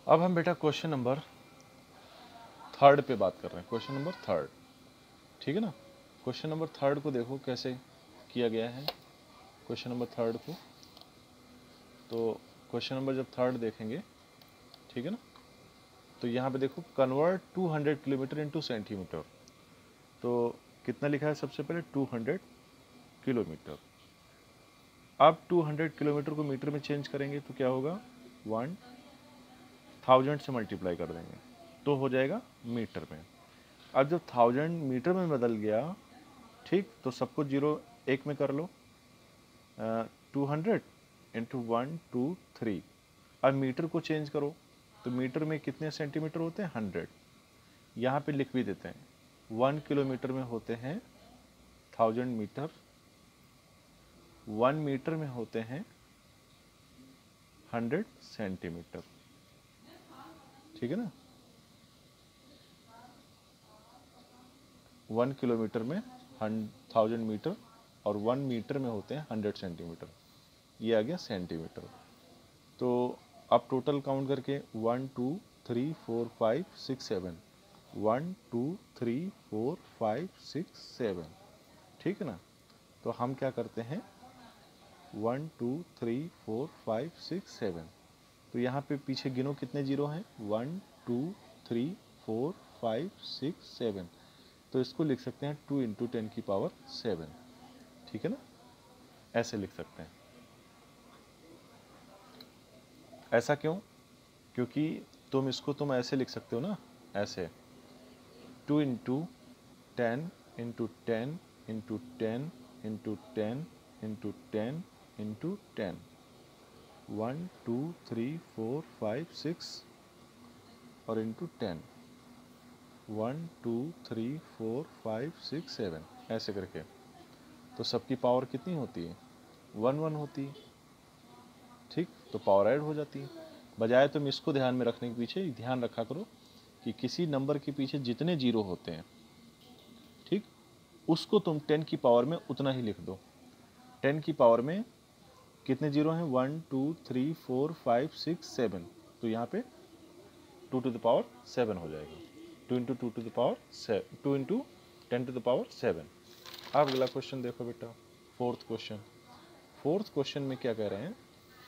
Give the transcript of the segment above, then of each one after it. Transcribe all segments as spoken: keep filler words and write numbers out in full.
अब हम बेटा क्वेश्चन नंबर थर्ड पे बात कर रहे हैं, क्वेश्चन नंबर थर्ड, ठीक है ना। क्वेश्चन नंबर थर्ड को देखो कैसे किया गया है क्वेश्चन नंबर थर्ड को। तो क्वेश्चन नंबर जब थर्ड देखेंगे, ठीक है ना, तो यहाँ पे देखो convert two hundred kilometre into centimetre. तो कितना लिखा है सबसे पहले टू हंड्रेड किलोमीटर। अब टू हंड्रेड किलोमीटर को मीटर में चेंज करेंगे तो क्या होगा, वन थाउजेंड से मल्टीप्लाई कर देंगे तो हो जाएगा मीटर में। अब जब थाउजेंड मीटर में बदल गया, ठीक, तो सबको जीरो एक में कर लो, two hundred into one two three. अब मीटर को चेंज करो तो मीटर में कितने सेंटीमीटर होते हैं, हंड्रेड। यहाँ पे लिख भी देते हैं, वन किलोमीटर में होते हैं थाउजेंड मीटर, वन मीटर में होते हैं हंड्रेड सेंटीमीटर, ठीक है ना। वन किलोमीटर में थाउजेंड मीटर और वन मीटर में होते हैं हंड्रेड सेंटीमीटर, ये आ गया सेंटीमीटर। तो अब टोटल काउंट करके one two three four five six seven, one two three four five six seven, ठीक है ना। तो हम क्या करते हैं, one two three four five six seven, तो यहाँ पे पीछे गिनो कितने जीरो हैं, one two three four five six seven. तो इसको लिख सकते हैं टू इंटू टेन की पावर सेवन, ठीक है ना, ऐसे लिख सकते हैं। ऐसा क्यों, क्योंकि तुम इसको तुम ऐसे लिख सकते हो ना, ऐसे two into ten into ten into ten into ten into ten into ten, one two three four five six और into ten, one two three four five six seven, ऐसे करके। तो सबकी पावर कितनी होती है, वन वन होती है, ठीक। तो पावर ऐड हो जाती है। बजाय तुम इसको ध्यान में रखने के पीछे ध्यान रखा करो कि किसी नंबर के पीछे जितने जीरो होते हैं, ठीक, उसको तुम टेन की पावर में उतना ही लिख दो। टेन की पावर में कितने जीरो हैं, one two three four five six seven, तो यहाँ पे two to the power seven हो जाएगा, two into two to the power two into ten to the power seven. अब अगला क्वेश्चन देखो बेटा, फोर्थ क्वेश्चन। फोर्थ क्वेश्चन में क्या कह रहे हैं,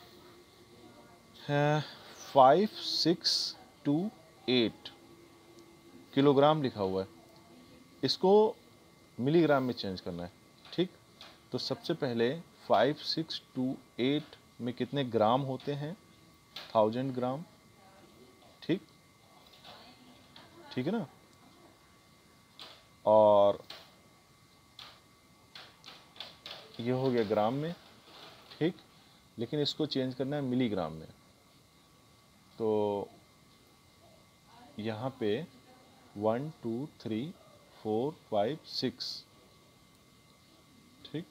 five six two eight kilogram लिखा हुआ है, इसको मिलीग्राम में चेंज करना है, ठीक। तो सबसे पहले फाइव सिक्स टू एट में कितने ग्राम होते हैं, थाउजेंड ग्राम, ठीक, ठीक है ना। और ये हो गया ग्राम में, ठीक, लेकिन इसको चेंज करना है मिलीग्राम में। तो यहाँ पे one two three four five six, ठीक,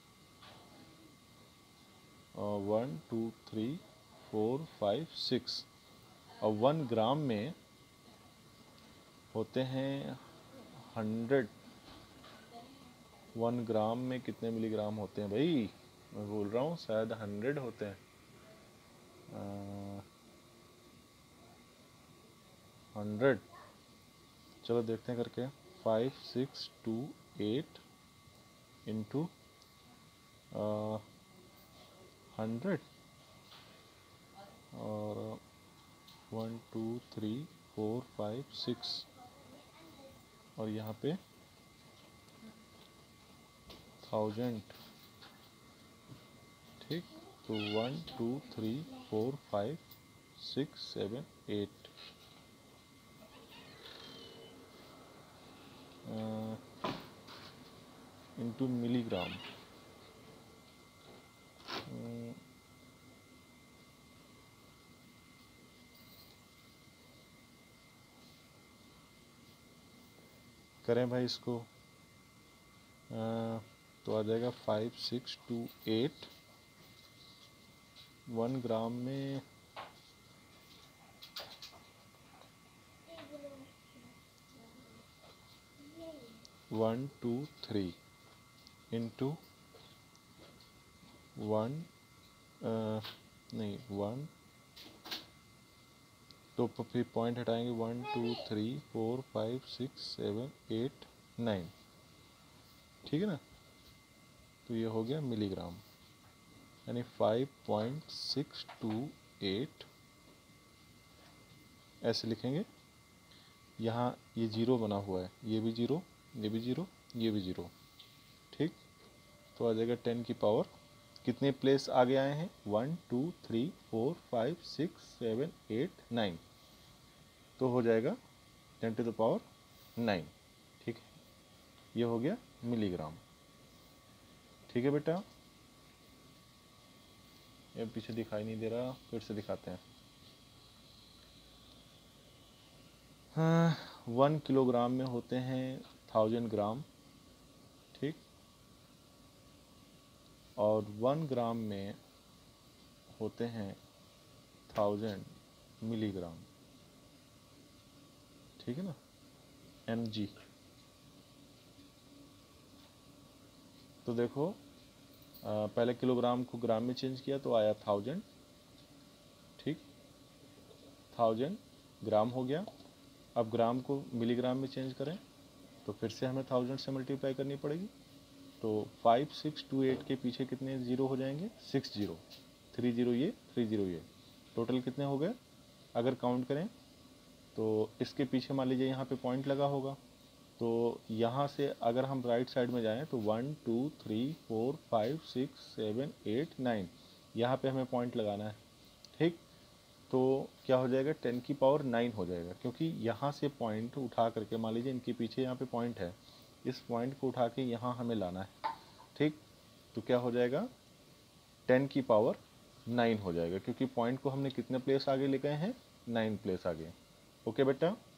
और one two three four five six, और वन ग्राम में होते हैं हंड्रेड। वन ग्राम में कितने मिलीग्राम होते हैं भाई, मैं बोल रहा हूँ शायद हंड्रेड होते हैं, हंड्रेड। चलो देखते हैं करके, five six two eight into hundred और one two three four five six, और यहाँ पे थाउजेंड, ठीक। तो one two three four five six seven eight, into milligram, करें भाई इसको, आ, तो आ जाएगा five six two eight, one gram में one two three into one, नहीं वन तो फिर पॉइंट हटाएंगे, one two three four five six seven eight nine, ठीक है ना। तो ये हो गया मिलीग्राम, यानी five point six two eight ऐसे लिखेंगे। यहाँ ये जीरो बना हुआ है, ये भी जीरो, ये भी जीरो, ये भी जीरो, ठीक। तो आ जाएगा टेन की पावर, कितने प्लेस आगे आए हैं, one two three four five six seven eight nine, तो हो जाएगा ten to the power nine, ठीक है। ये हो गया मिलीग्राम, ठीक है बेटा। ये पीछे दिखाई नहीं दे रहा, फिर से दिखाते हैं। हाँ, वन किलोग्राम में होते हैं थाउजेंड ग्राम, ठीक। और वन ग्राम में होते हैं थाउजेंड मिलीग्राम, ठीक है ना, एम जी। तो देखो आ, पहले किलोग्राम को ग्राम में चेंज किया तो आया थाउजेंड, ठीक, थाउजेंड ग्राम हो गया। अब ग्राम को मिलीग्राम में चेंज करें तो फिर से हमें थाउजेंड से मल्टीप्लाई करनी पड़ेगी। तो फाइव सिक्स टू एट के पीछे कितने ज़ीरो हो जाएंगे, सिक्स जीरो, थ्री जीरो ये, थ्री जीरो ये, टोटल कितने हो गए अगर काउंट करें तो इसके पीछे मान लीजिए यहाँ पे पॉइंट लगा होगा, तो यहाँ से अगर हम राइट साइड में जाएं तो one two three four five six seven eight nine, यहाँ पे हमें पॉइंट लगाना है, ठीक। तो क्या हो जाएगा, टेन की पावर नाइन हो जाएगा, क्योंकि यहाँ से पॉइंट उठा करके, मान लीजिए इनके पीछे यहाँ पे पॉइंट है, इस पॉइंट को उठा के यहाँ हमें लाना है, ठीक। तो क्या हो जाएगा, टेन की पावर नाइन हो जाएगा, क्योंकि पॉइंट को हमने कितने प्लेस आगे ले गए हैं, नाइन प्लेस आगे। ओके बेटा।